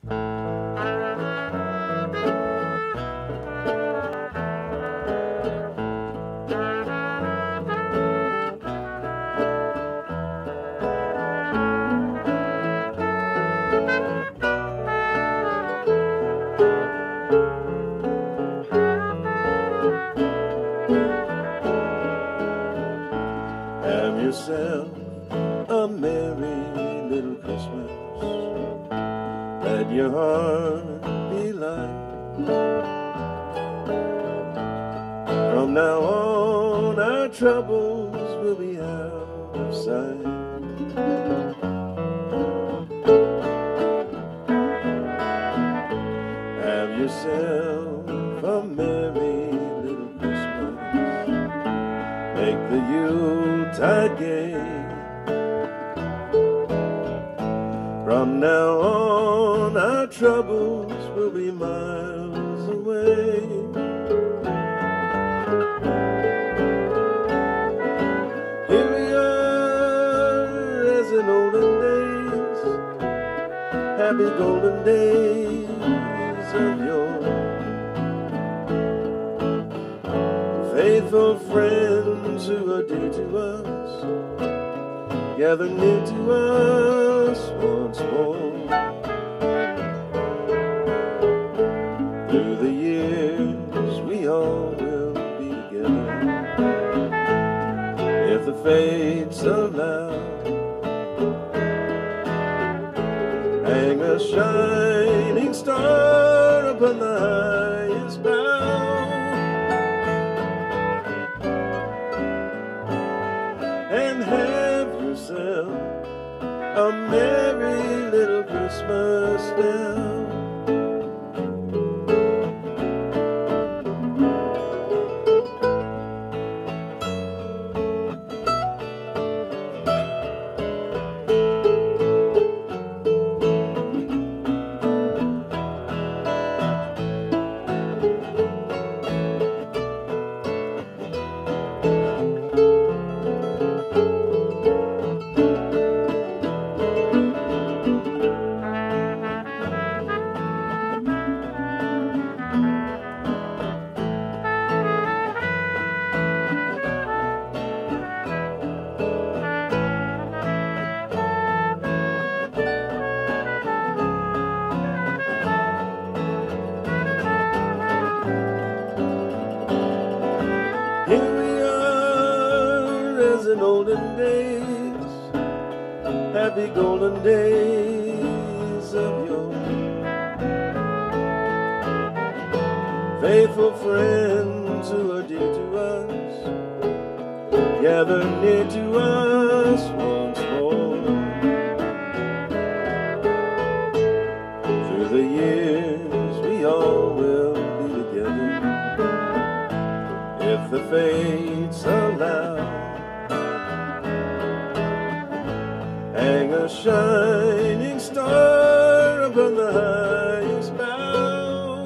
Have yourself a merry little Christmas. Let your heart be light. From now on our troubles will be out of sight. Have yourself a merry little Christmas. Make the Yuletide gay. From now on our troubles will be miles away. Here we are as in olden days, happy golden days of yore. Faithful friends who are dear to us, gather near to us once more. Through the years we all will be together, if the fates allow. Hang a shining star upon the highest bough, and have yourself a merry little Christmas now. Here we are as in olden days, happy golden days of yore. Faithful friends who are dear to us, gather near to us once more. Through the years we all will be together, if the fates allow. Hang a shining star upon the highest bough,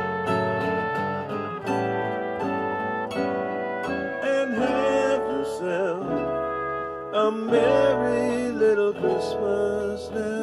and have yourself a merry little Christmas now.